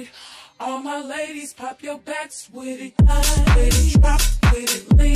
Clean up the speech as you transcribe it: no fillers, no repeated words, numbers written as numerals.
it. All my ladies, pop your backs with it. Let it drop with it. Lean